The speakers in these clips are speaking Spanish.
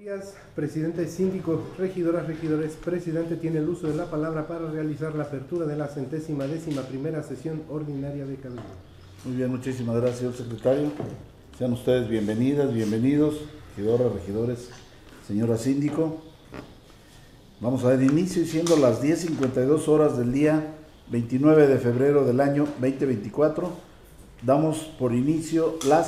días, presidente, síndico, regidoras, regidores. Presidente tiene el uso de la palabra para realizar la apertura de la 111ª sesión ordinaria de Cabildo. Muy bien, muchísimas gracias, señor secretario. Sean ustedes bienvenidas, bienvenidos, regidoras, regidores, señora síndico. Vamos a dar inicio, siendo las 10:52 horas del día 29 de febrero del año 2024. Damos por inicio la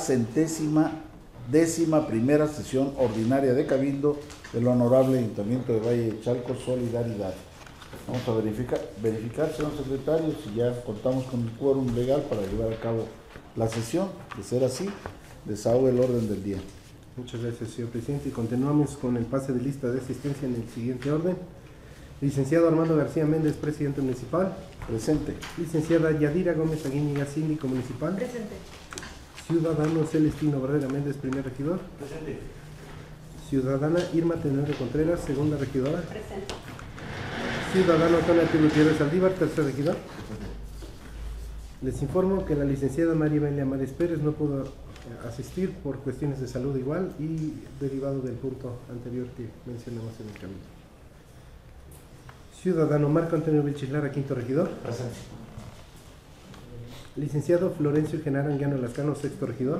111ª sesión ordinaria de Cabildo del Honorable Ayuntamiento de Valle de Chalco, Solidaridad. Vamos a verificar, señor secretario, si ya contamos con el quórum legal para llevar a cabo la sesión. De ser así, desahogo el orden del día. Muchas gracias, señor presidente. Y continuamos con el pase de lista de asistencia en el siguiente orden. Licenciado Armando García Méndez, presidente municipal. Presente. Licenciada Yadira Gómez Aguíñiga, síndico municipal. Presente. Ciudadano Celestino Barrera Méndez, primer regidor. Presente. Ciudadana Irma Tenedor Contreras, segunda regidora. Presente. Ciudadano Antonio T. Gutiérrez Aldívar, tercer regidor. Les informo que la licenciada María Emelia Mares Pérez no pudo asistir por cuestiones de salud igual y derivado del punto anterior que mencionamos en el camino. Ciudadano Marco Antonio Vilchis Lara, quinto regidor. Presente. Licenciado Florencio Genaro Anguiano Lascano, sexto regidor.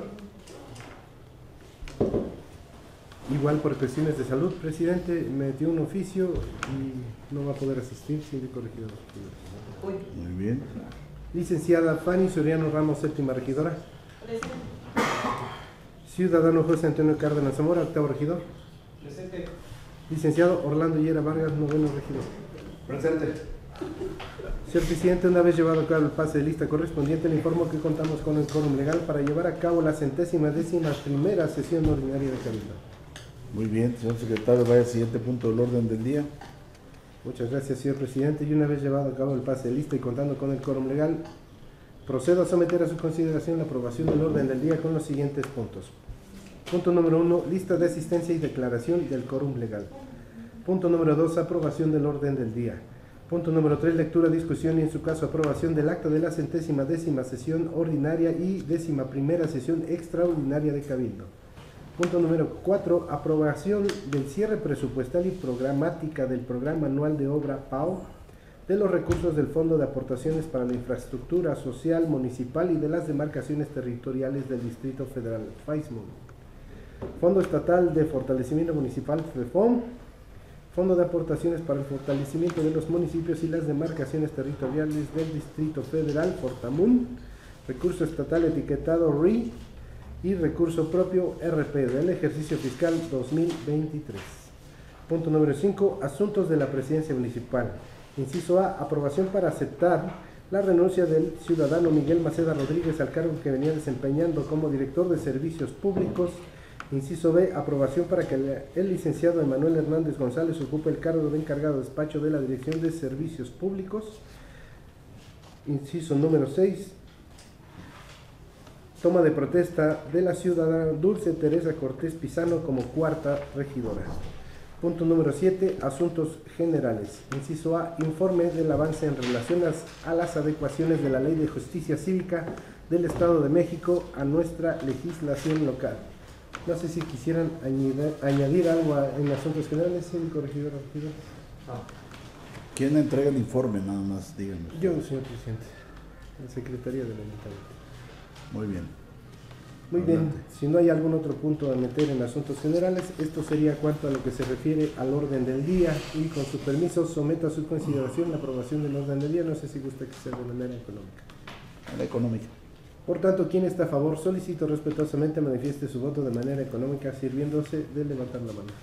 Igual por cuestiones de salud, presidente, me dio un oficio y no va a poder asistir, síndico regidor. Muy bien. Licenciada Fanny Soriano Ramos, séptima regidora. Presente. Ciudadano José Antonio Cárdenas Zamora, octavo regidor. Presente. Licenciado Orlando Hiera Vargas, noveno regidor. Presente. Señor presidente, una vez llevado a cabo el pase de lista correspondiente, le informo que contamos con el quórum legal para llevar a cabo la 111ª sesión ordinaria de Cabildo. Muy bien, señor secretario, vaya al siguiente punto del orden del día. Muchas gracias, señor presidente. Y una vez llevado a cabo el pase de lista y contando con el quórum legal, procedo a someter a su consideración la aprobación del orden del día con los siguientes puntos. Punto número 1, lista de asistencia y declaración del quórum legal. Punto número 2, aprobación del orden del día. Punto número 3, lectura, discusión y en su caso aprobación del acta de la 110ª sesión ordinaria y 11ª sesión extraordinaria de Cabildo. Punto número 4, aprobación del cierre presupuestal y programática del Programa Anual de Obra PAO, de los recursos del Fondo de Aportaciones para la Infraestructura Social Municipal y de las demarcaciones territoriales del Distrito Federal, FAISMUN. Fondo Estatal de Fortalecimiento Municipal, FEFOM. Fondo de Aportaciones para el Fortalecimiento de los Municipios y las Demarcaciones Territoriales del Distrito Federal, FORTAMUN. Recurso estatal etiquetado RI y recurso propio RP del ejercicio fiscal 2023. Punto número 5, asuntos de la presidencia municipal. Inciso A, aprobación para aceptar la renuncia del ciudadano Miguel Maceda Rodríguez al cargo que venía desempeñando como director de servicios públicos. Inciso B, aprobación para que el licenciado Emanuel Hernández González ocupe el cargo de encargado de despacho de la Dirección de Servicios Públicos. Inciso número 6, toma de protesta de la ciudadana Dulce Teresa Cortés Pizano como cuarta regidora. Punto número 7, asuntos generales. Inciso A, informe del avance en relación a las adecuaciones de la Ley de Justicia Cívica del Estado de México a nuestra legislación local. No sé si quisieran añadir algo en asuntos generales, síndico, regidor, regidor. ¿Quién entrega el informe? Nada más, díganme. Yo, señor presidente, la Secretaría del Ayuntamiento. Muy bien. Muy bien, si no hay algún otro punto a meter en asuntos generales, esto sería cuanto a lo que se refiere al orden del día y con su permiso someto a su consideración la aprobación del orden del día. No sé si gusta que sea de manera económica. La económica. Por tanto, quien está a favor, solicito respetuosamente manifieste su voto de manera económica, sirviéndose de levantar la mano.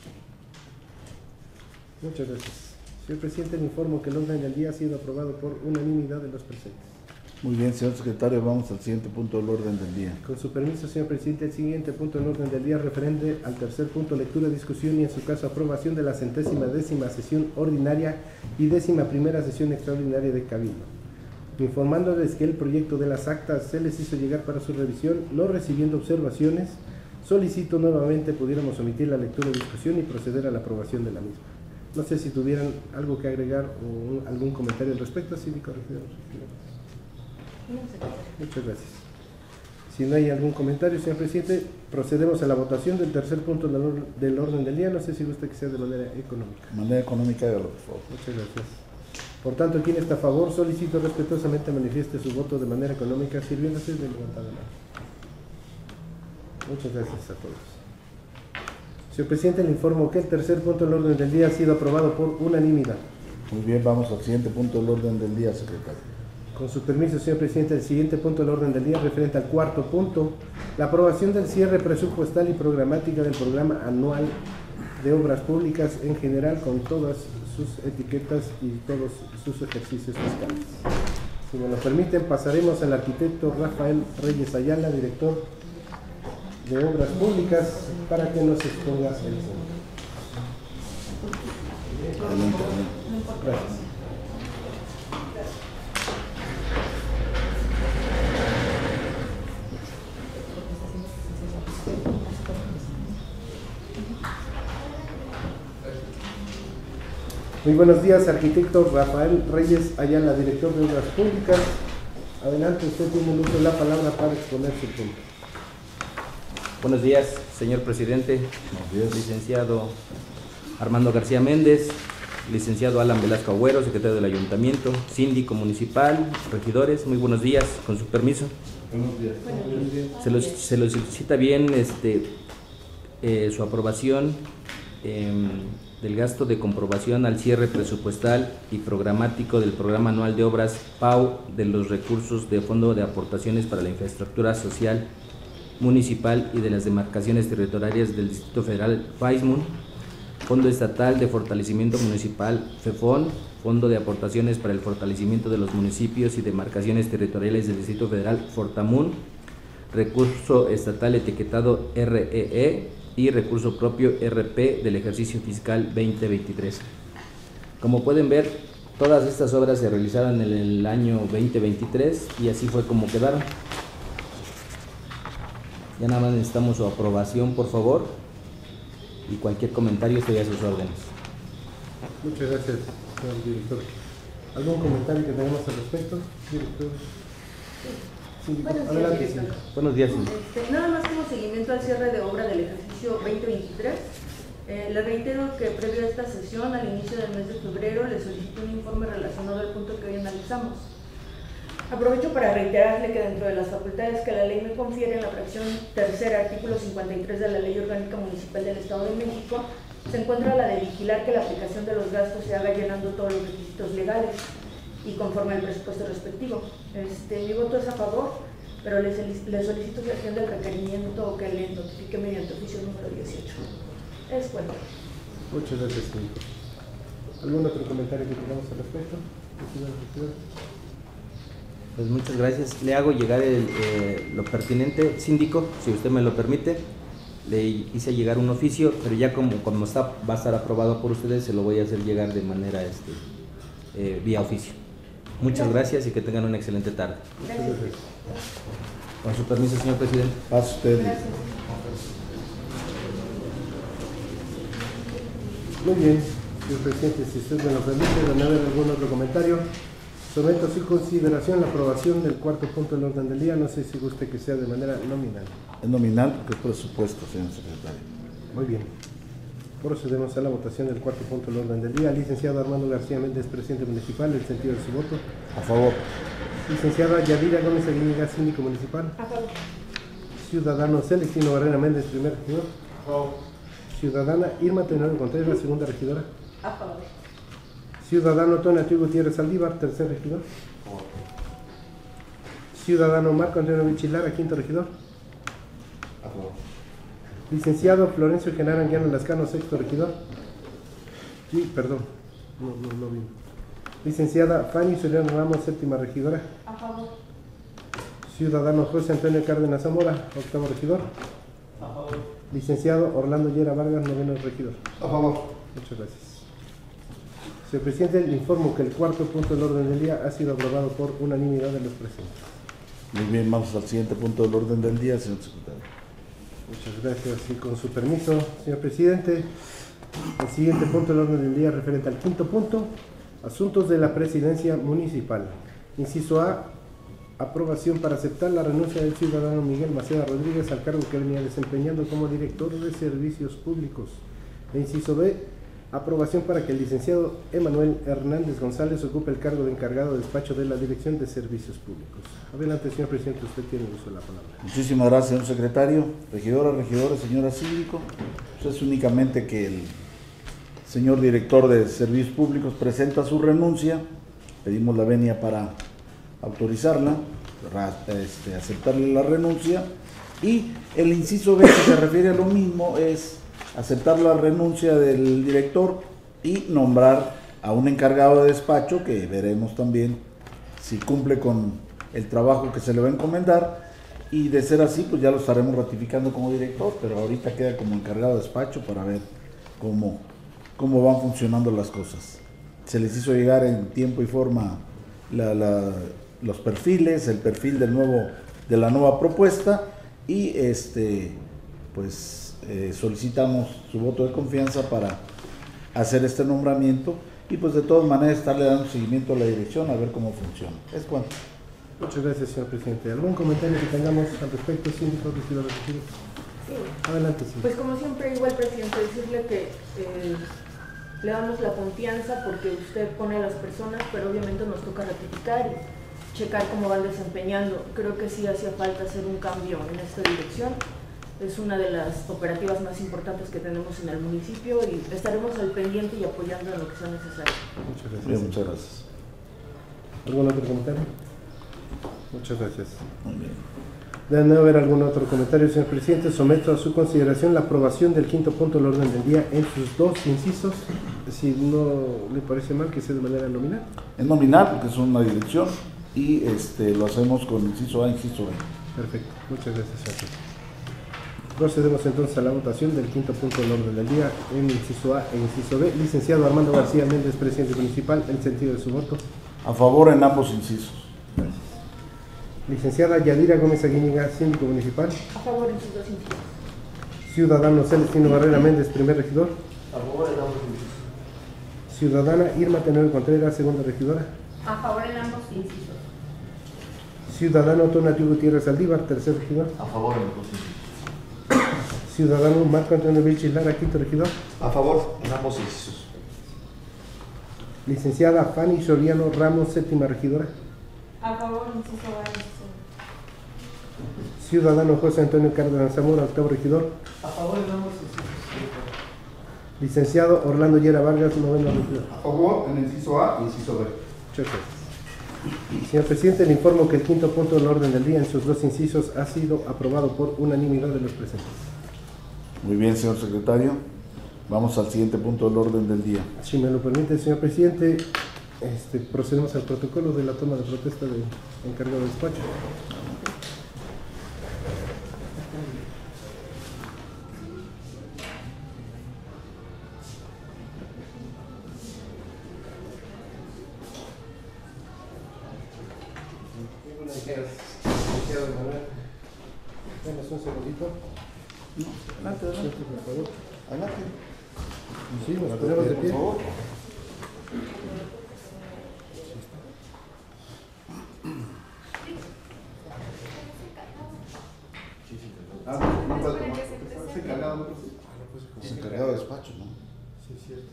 Muchas gracias. Señor presidente, le informo que el orden del día ha sido aprobado por unanimidad de los presentes. Muy bien, señor secretario, vamos al siguiente punto del orden del día. Con su permiso, señor presidente, el siguiente punto del orden del día referente al tercer punto, lectura, discusión y en su caso aprobación de la 110ª sesión ordinaria y 11ª sesión extraordinaria de Cabildo. Informándoles que el proyecto de las actas se les hizo llegar para su revisión, no recibiendo observaciones, solicito nuevamente pudiéramos omitir la lectura, discusión y proceder a la aprobación de la misma. No sé si tuvieran algo que agregar o algún comentario al respecto, síndico, regidor. Muchas gracias. Si no hay algún comentario, señor presidente, procedemos a la votación del tercer punto del orden del día. No sé si gusta que sea de manera económica. De manera económica, hágalo, por favor. Muchas gracias. Por tanto, quien está a favor, solicito respetuosamente manifieste su voto de manera económica, sirviéndose de levantada mano. Muchas gracias a todos. Señor presidente, le informo que el tercer punto del orden del día ha sido aprobado por unanimidad. Muy bien, vamos al siguiente punto del orden del día, secretario. Con su permiso, señor presidente, el siguiente punto del orden del día referente al cuarto punto, la aprobación del cierre presupuestal y programática del programa anual de obras públicas en general, con todas sus etiquetas y todos sus ejercicios fiscales. Si me lo permiten, pasaremos al arquitecto Rafael Reyes Ayala, director de Obras Públicas, para que nos exponga el asunto. Gracias. Muy buenos días, arquitecto Rafael Reyes Ayala, director de Obras Públicas. Adelante, usted tiene el uso de la palabra para exponer su punto. Buenos días, señor presidente, licenciado Armando García Méndez, licenciado Alan Velasco Agüero, secretario del Ayuntamiento, síndico municipal, regidores, muy buenos días, con su permiso. Buenos días. Se lo solicita bien su aprobación del gasto de comprobación al cierre presupuestal y programático del programa anual de obras PAU de los recursos de Fondo de Aportaciones para la Infraestructura Social Municipal y de las demarcaciones territoriales del Distrito Federal FAISMUN, Fondo Estatal de Fortalecimiento Municipal FEFON, Fondo de Aportaciones para el Fortalecimiento de los Municipios y Demarcaciones Territoriales del Distrito Federal FORTAMUN, Recurso Estatal Etiquetado REE y recurso propio RP del ejercicio fiscal 2023. Como pueden ver, todas estas obras se realizaron en el año 2023 y así fue como quedaron. Ya nada más necesitamos su aprobación, por favor, y cualquier comentario estoy a sus órdenes. Muchas gracias, señor director. ¿Algún comentario que tengamos al respecto, director? Sí, adelante, sí. Buenos días. Nada más como seguimiento al cierre de obra del ejercicio 2023, le reitero que previo a esta sesión, al inicio del mes de febrero, le solicito un informe relacionado al punto que hoy analizamos. Aprovecho para reiterarle que dentro de las facultades que la ley me confiere en la fracción tercera, artículo 53 de la Ley Orgánica Municipal del Estado de México, se encuentra la de vigilar que la aplicación de los gastos se haga llenando todos los requisitos legales y conforme al presupuesto respectivo. Mi voto es a favor, pero le solicito que atienda el requerimiento que le notifique mediante oficio número 18. Es cuento. Muchas gracias, señor. ¿Algún otro comentario que tengamos al respecto? Pues muchas gracias. Le hago llegar lo pertinente, síndico, si usted me lo permite. Le hice llegar un oficio, pero ya como va a estar aprobado por ustedes, se lo voy a hacer llegar de manera vía oficio. Muchas gracias y que tengan una excelente tarde. Gracias. Con su permiso, señor presidente. Pase usted. Gracias. Muy bien, señor presidente, si usted me lo permite, ¿van a haber algún otro comentario? Someto a su consideración la aprobación del cuarto punto del orden del día. No sé si guste que sea de manera nominal. Es nominal porque es presupuesto, señor secretario. Muy bien. Procedemos a la votación del cuarto punto del orden del día. Licenciado Armando García Méndez, presidente municipal, el sentido de su voto. A favor. Licenciada Yadira Gómez Aguiñiga, síndico municipal. A favor. Ciudadano Celestino Barrera Méndez, primer regidor. A favor. Ciudadana Irma Tenorio Contreras, segunda regidora. A favor. Ciudadano Tonatiuh Gutiérrez Saldívar, tercer regidor. A favor. Ciudadano Marco Antonio Vichilara, quinto regidor. A favor. Licenciado Florencio Genaro Anguiano Lascano, sexto regidor. Sí, perdón, no vi. Licenciada Fanny Soriano Ramos, séptima regidora. A favor. Ciudadano José Antonio Cárdenas Zamora, octavo regidor. A favor. Licenciado Orlando Llera Vargas, noveno regidor. A favor. Muchas gracias. Señor presidente, le informo que el cuarto punto del orden del día ha sido aprobado por unanimidad de los presentes. Muy bien, vamos al siguiente punto del orden del día, señor secretario. Muchas gracias y con su permiso, señor presidente, el siguiente punto del orden del día referente al quinto punto, asuntos de la presidencia municipal. Inciso A, aprobación para aceptar la renuncia del ciudadano Miguel Maceda Rodríguez al cargo que venía desempeñando como director de servicios públicos. E inciso B, aprobación para que el licenciado Emanuel Hernández González ocupe el cargo de encargado de despacho de la Dirección de Servicios Públicos. Adelante, señor presidente, usted tiene el uso de la palabra. Muchísimas gracias, señor secretario. Regidoras, regidores, señora síndico. Pues es únicamente que el señor director de Servicios Públicos presenta su renuncia. Pedimos la venia para autorizarla, aceptarle la renuncia. Y el inciso B, que se refiere a lo mismo, es aceptar la renuncia del director y nombrar a un encargado de despacho que veremos también si cumple con el trabajo que se le va a encomendar, y de ser así pues ya lo estaremos ratificando como director, pero ahorita queda como encargado de despacho para ver cómo van funcionando las cosas. Se les hizo llegar en tiempo y forma los perfiles, el perfil de la nueva propuesta, y solicitamos su voto de confianza para hacer este nombramiento y pues de todas maneras estarle dando seguimiento a la dirección a ver cómo funciona. Es cuanto. Muchas gracias, señor presidente. ¿Algún comentario que tengamos al respecto, síndico, regidor? Sí. Adelante, sí. Pues como siempre, igual, presidente, decirle que le damos la confianza porque usted pone a las personas, pero obviamente nos toca ratificar y checar cómo van desempeñando. Creo que sí hacía falta hacer un cambio en esta dirección. Es una de las operativas más importantes que tenemos en el municipio y estaremos al pendiente y apoyando en lo que sea necesario. Muchas gracias. Bien, muchas gracias. ¿Algún otro comentario? Muchas gracias. Muy bien. De no haber algún otro comentario, señor presidente, someto a su consideración la aprobación del quinto punto del orden del día en sus dos incisos. Si no le parece mal, que sea de manera nominal. Es nominal porque es una dirección y lo hacemos con inciso A e inciso B. Perfecto, muchas gracias, señor presidente. Procedemos entonces a la votación del quinto punto del orden del día en inciso A e inciso B. Licenciado Armando García Méndez, presidente municipal, el sentido de su voto. A favor en ambos incisos. Gracias. Licenciada Yadira Gómez Aguíñiga, síndico municipal. A favor en sus dos incisos. Ciudadano Celestino Barrera Méndez, primer regidor. A favor en ambos incisos. Ciudadana Irma Tenor Contreras, segunda regidora. A favor en ambos incisos. Ciudadano Tonatiuh Gutiérrez Aldívar, tercer regidor. A favor en ambos incisos. Ciudadano Marco Antonio Vilchis Lara, quinto regidor. A favor en ambos incisos. Licenciada Fanny Soriano Ramos, séptima regidora. A favor, inciso A, inciso B. Ciudadano José Antonio Cárdenas Zamora, octavo regidor. A favor en ambos incisos. Licenciado Orlando Llera Vargas, noveno regidor. A favor en inciso A y inciso B. Muchas gracias. Señor presidente, le informo que el quinto punto del orden del día en sus dos incisos ha sido aprobado por unanimidad de los presentes. Muy bien, señor secretario. Vamos al siguiente punto del orden del día. Si me lo permite, señor presidente, procedemos al protocolo de la toma de protesta del encargado de despacho. Denos un segundito. Adelante, adelante. Por favor. Adelante. Sí, nos ponemos de Por pie. favor. Es encargado de despacho, ¿no? Sí, cierto.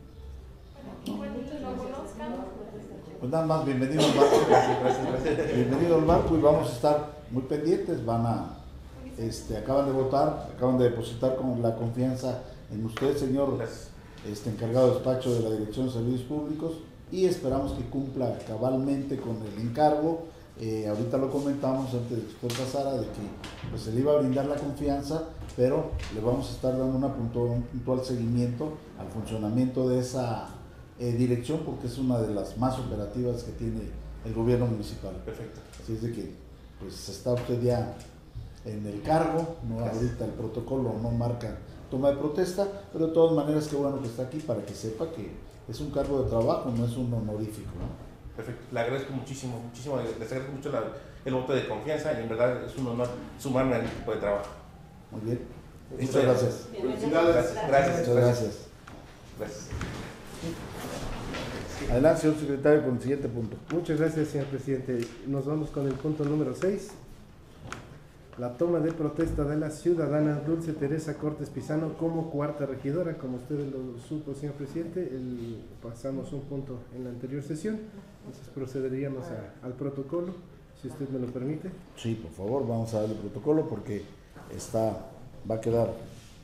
Pues nada más, bienvenido al barco. Bienvenido al barco y vamos a estar muy pendientes. Van a, acaban de votar, acaban de depositar con la confianza en usted, señor encargado de despacho de la Dirección de Servicios Públicos, y esperamos que cumpla cabalmente con el encargo. Ahorita lo comentamos antes de que usted pasara, de que pues, se le iba a brindar la confianza, pero le vamos a estar dando un puntual seguimiento al funcionamiento de esa dirección, porque es una de las más operativas que tiene el gobierno municipal. Perfecto. Así es de que pues está usted ya en el cargo, no ahorita el protocolo no marca toma de protesta, pero de todas maneras qué bueno que está aquí para que sepa que es un cargo de trabajo, no es un honorífico, ¿no? Perfecto, le agradezco muchísimo, les agradezco mucho el voto de confianza y en verdad es un honor sumarme al equipo de trabajo. Muy bien, muchas gracias. Gracias. Muchas gracias. Gracias. Adelante, señor secretario, con el siguiente punto. Muchas gracias, señor presidente. Nos vamos con el punto número 6. La toma de protesta de la ciudadana Dulce Teresa Cortés Pizano como cuarta regidora. Como usted lo supo, señor presidente, pasamos un punto en la anterior sesión. Entonces procederíamos al protocolo, si usted me lo permite. Sí, por favor, vamos a darle protocolo porque va a quedar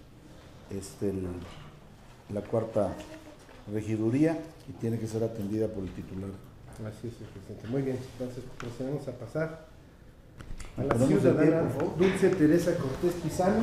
la cuarta regiduría y tiene que ser atendida por el titular. Así es, señor presidente. Muy bien, entonces procedemos a pasar a la Ponemos el pie, ciudadana por favor. Dulce Teresa Cortés Pizano.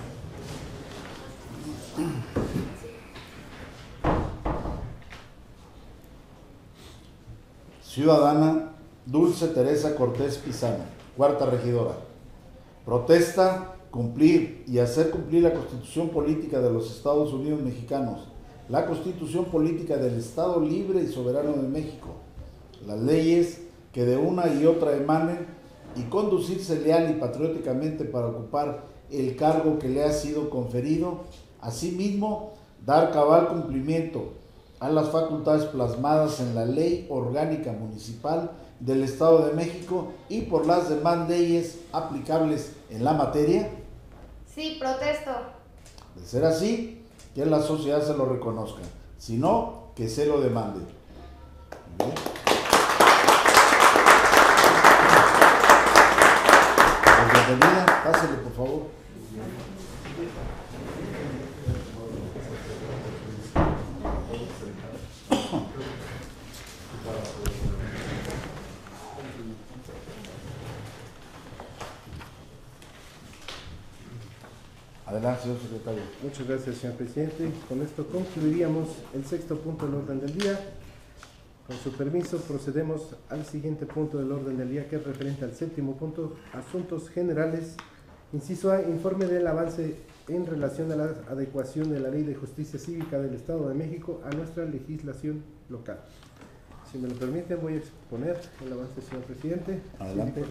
Ciudadana Dulce Teresa Cortés Pizano, cuarta regidora. Protesta cumplir y hacer cumplir la Constitución Política de los Estados Unidos Mexicanos, la Constitución Política del Estado Libre y Soberano de México, las leyes que de una y otra emanen y conducirse leal y patrióticamente para ocupar el cargo que le ha sido conferido. Asimismo, dar cabal cumplimiento a las facultades plasmadas en la Ley Orgánica Municipal del Estado de México y por las demás leyes aplicables en la materia. Sí, protesto. De ser así, que la sociedad se lo reconozca, si no, que se lo demande. Bien. Bienvenida, pásele por favor. Adelante, señor secretario. Muchas gracias, señor presidente. Con esto concluiríamos el sexto punto del orden del día. Con su permiso, procedemos al siguiente punto del orden del día, que es referente al séptimo punto, asuntos generales. Inciso A, informe del avance en relación a la adecuación de la Ley de Justicia Cívica del Estado de México a nuestra legislación local. Si me lo permiten, voy a exponer el avance, señor presidente. Adelante.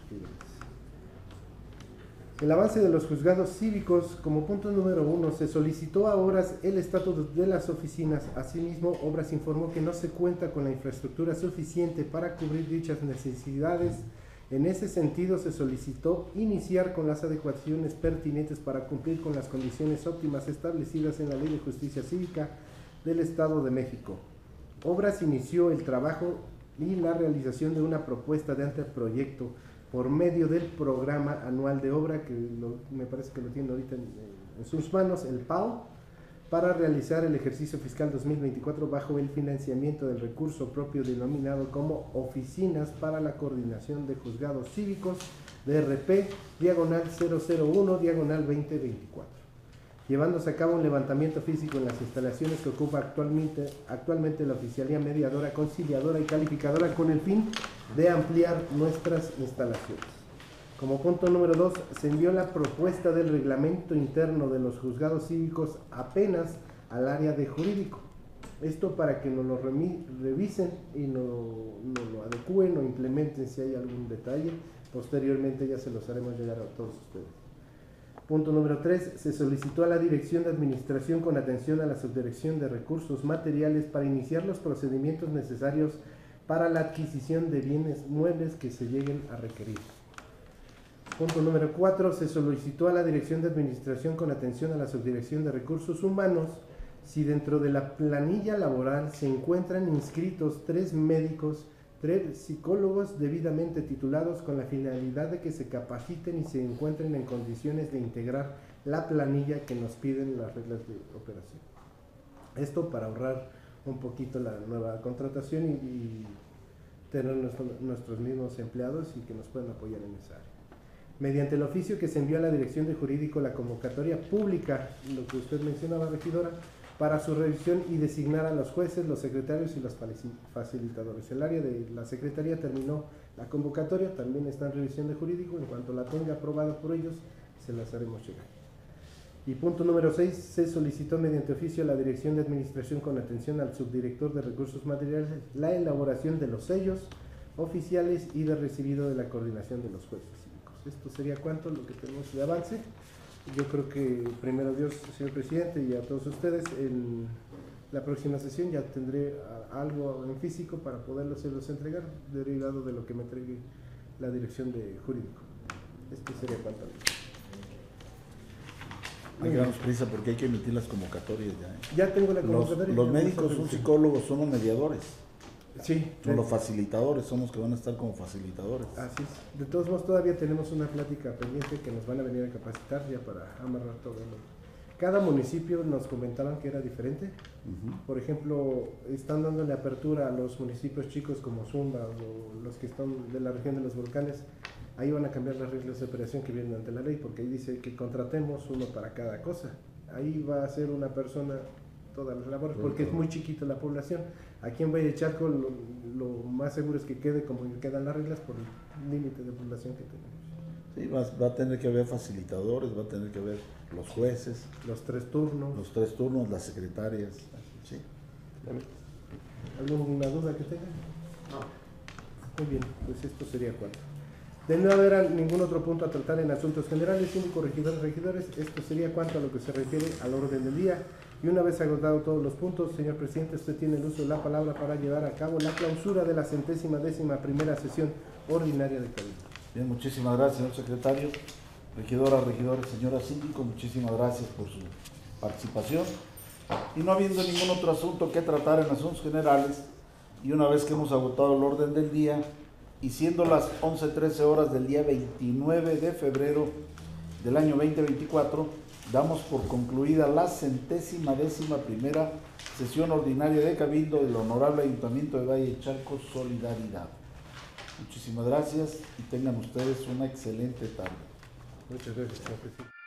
El avance de los juzgados cívicos. Como punto número 1, se solicitó a Obras el estatus de las oficinas. Asimismo, Obras informó que no se cuenta con la infraestructura suficiente para cubrir dichas necesidades. En ese sentido, se solicitó iniciar con las adecuaciones pertinentes para cumplir con las condiciones óptimas establecidas en la Ley de Justicia Cívica del Estado de México. Obras inició el trabajo y la realización de una propuesta de anteproyecto por medio del programa anual de obra, que me parece que lo tiene ahorita en sus manos, el PAO, para realizar el ejercicio fiscal 2024 bajo el financiamiento del recurso propio denominado como Oficinas para la Coordinación de Juzgados Cívicos, DRP, diagonal 001, diagonal 2024. Llevándose a cabo un levantamiento físico en las instalaciones que ocupa actualmente la Oficialía Mediadora, Conciliadora y Calificadora, con el fin de ampliar nuestras instalaciones. Como punto número 2, se envió la propuesta del reglamento interno de los juzgados cívicos apenas al área de jurídico. Esto para que nos lo revisen y nos lo adecúen o implementen si hay algún detalle. Posteriormente ya se los haremos llegar a todos ustedes. Punto número 3, se solicitó a la Dirección de Administración con atención a la Subdirección de Recursos Materiales para iniciar los procedimientos necesarios para la adquisición de bienes muebles que se lleguen a requerir. Punto número 4, se solicitó a la Dirección de Administración con atención a la Subdirección de Recursos Humanos si dentro de la planilla laboral se encuentran inscritos 3 médicos, 3 psicólogos debidamente titulados con la finalidad de que se capaciten y se encuentren en condiciones de integrar la planilla que nos piden las reglas de operación. Esto para ahorrar un poquito la nueva contratación y tener nuestros mismos empleados y que nos puedan apoyar en esa área. Mediante el oficio que se envió a la Dirección de Jurídico, la convocatoria pública, lo que usted mencionaba, regidora, para su revisión y designar a los jueces, los secretarios y los facilitadores. El área de la Secretaría terminó la convocatoria, también está en revisión de jurídico. En cuanto la tenga aprobada por ellos, se las haremos llegar. Y punto número 6, se solicitó mediante oficio a la Dirección de Administración con atención al Subdirector de Recursos Materiales la elaboración de los sellos oficiales y de recibido de la coordinación de los jueces cívicos. Esto sería cuanto lo que tenemos de avance. Yo creo que, primero Dios, señor presidente, y a todos ustedes, La próxima sesión ya tendré algo en físico para poderlos entregar, derivado de lo que me entregue la dirección de jurídico. Esto sería cuanto a mí. Hagamos prisa porque hay que emitir las convocatorias ya. Ya tengo la convocatoria. Los médicos son psicólogos, son los mediadores, Sí. son los facilitadores, son los que van a estar como facilitadores. Así es. De todos modos, todavía tenemos una plática pendiente que nos van a venir a capacitar ya para amarrar todo. Cada municipio nos comentaban que era diferente. Ujú. Por ejemplo, están dándole apertura a los municipios chicos como Zumba o los que están de la región de los volcanes. Ahí van a cambiar las reglas de operación que vienen ante la ley, porque ahí dice que contratemos uno para cada cosa. Ahí va a ser una persona todas las labores, porque es muy chiquita la población. Aquí en Valle de Chalco lo más seguro es que quede como quedan las reglas por el límite de población que tenemos. Sí, va a tener que haber facilitadores, va a tener que haber los jueces, Los 3 turnos. los 3 turnos, las secretarias. Sí. ¿Alguna duda que tengan? No. Muy bien, pues esto sería cuanto. De no haber ningún otro punto a tratar en asuntos generales, síndico, regidores, esto sería cuanto a lo que se refiere al orden del día. Y una vez agotado todos los puntos, señor presidente, usted tiene el uso de la palabra para llevar a cabo la clausura de la 111ª sesión ordinaria de Cabildo. Bien, muchísimas gracias, señor secretario. Regidoras, regidores, señora síndico, muchísimas gracias por su participación. Y no habiendo ningún otro asunto que tratar en asuntos generales, y una vez que hemos agotado el orden del día, y siendo las 11:13 horas del día 29 de febrero del año 2024, damos por concluida la 111ª sesión ordinaria de Cabildo del Honorable Ayuntamiento de Valle de Chalco, Solidaridad. Muchísimas gracias y tengan ustedes una excelente tarde. Muchas gracias, señor presidente.